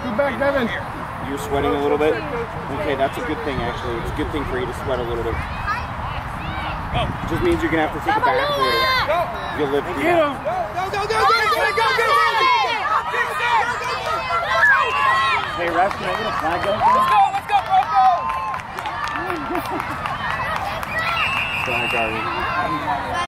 Get back, Devin. You're sweating a little bit? Okay, that's a good thing, actually. It's a good thing for you to sweat a little bit. Just means you're going to have to take a bath later. You'll live through that. Hey, refs, can I get a flag out there? Let's go, Bronco! Flag guarding.